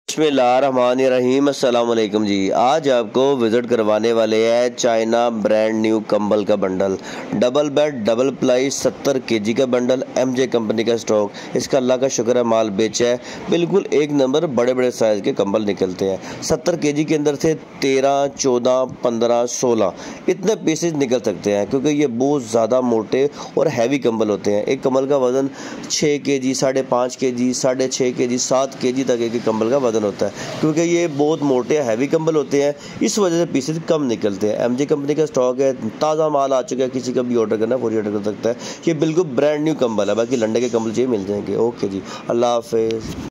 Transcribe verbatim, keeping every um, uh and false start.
बिस्मिल्लाहिर्रहमानिर्रहीम अस्सलाम वालेकुम जी। आज आपको विज़िट करवाने वाले हैं चाइना ब्रांड न्यू कंबल का bundle, double bed double ply सत्तर केजी का बंडल, एमजे कंपनी का स्टॉक। इसका अल्लाह का शुक्र है माल बेचा है, बिल्कुल एक नंबर बड़े बड़े साइज़ के कंबल निकलते हैं। सत्तर केजी के अंदर से तेरह चौदह पंद्रह सोलह इतने पीसेज निकल सकते हैं, क्योंकि ये बहुत ज़्यादा मोटे और हैवी कंबल होते हैं। एक कंबल का वज़न छः के जी साढ़े पाँच के जी साढ़े छः के जी सात के जी तक एक कंबल का वज़न होता है, क्योंकि ये बहुत मोटे हैवी कंबल होते हैं, इस वजह से पीसेज कम निकलते हैं। एमजे कंपनी का स्टॉक है, ताज़ा माल आ चुका है, किसी का भी ऑर्डर करना पूरी ऑर्डर कर सकता है। ये बिल्कुल ब्रांड न्यू कंबल है, बाकी लंडे के कंबल चाहिए मिल जाएंगे। ओके जी, अल्लाह हाफिज़।